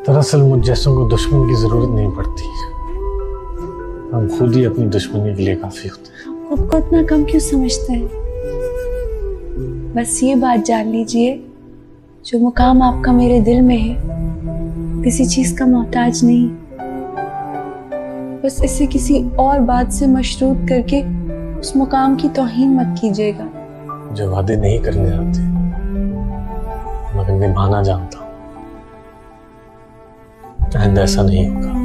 दरअसल मुझ जैसों को दुश्मन की जरूरत नहीं पड़ती, हम खुद ही अपनी दुश्मनी के लिए काफी होते हैं। खुद को इतना कम क्यों समझते हैं? बस ये बात जान लीजिए, जो मुकाम आपका मेरे दिल में है, किसी चीज का मोहताज नहीं। बस इसे किसी और बात से मशरूत करके उस मुकाम की तौहीन मत कीजिएगा। जो वादे नहीं करने आते मगर निभाना जानता हूं, आइंदा ऐसा नहीं होगा।